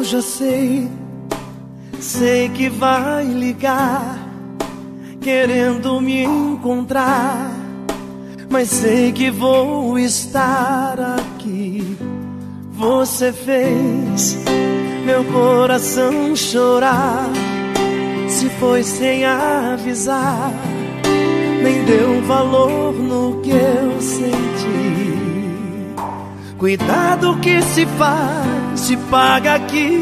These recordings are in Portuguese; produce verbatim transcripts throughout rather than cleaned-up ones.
já sei, sei que vai ligar, querendo me encontrar, mas sei que vou estar aqui. Você fez meu coração chorar, se foi sem avisar, nem deu valor no que eu senti. Cuidado que se faz, se paga aqui.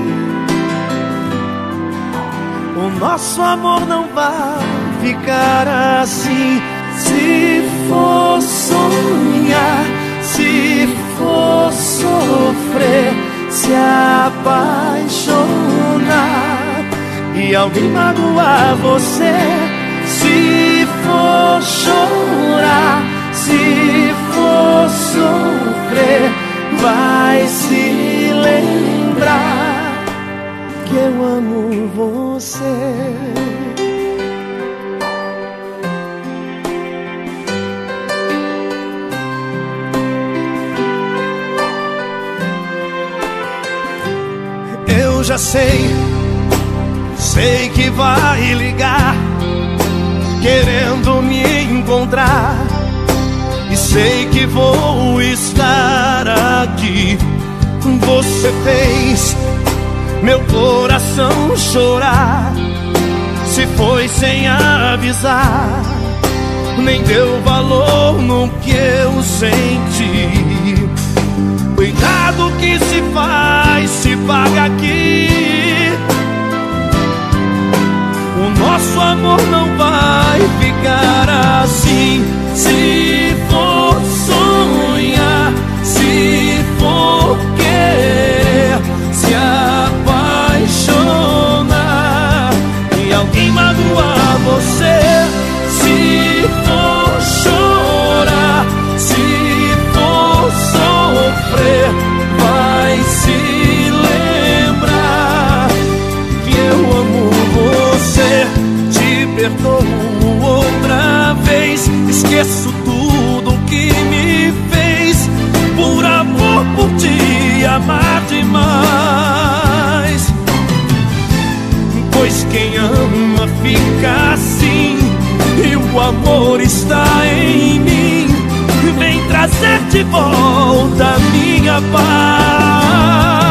O nosso amor não vai ficar assim. Se for sonhar, se for sofrer, se apaixonar e alguém magoar você, se for chorar, se for sofrer, vai se lembrar que eu amo você. Eu já sei, sei que vai ligar, querendo me encontrar, e sei que vou estar aqui. Você fez meu coração chorar, se foi sem avisar, nem deu valor no que eu senti. Cuidado que se faz, se paga aqui. O nosso amor não vai ficar assim. Se for sonhar, se for querer, se apaixonar e alguém magoar você, se for chorar, se for sofrer, vai se lembrar que eu amo você. Te perdoo outra vez, esqueço tudo que me fez, por amor, por te amar demais. Pois quem ama fica assim, e o amor está em mim. Vem trazer de volta minha paz.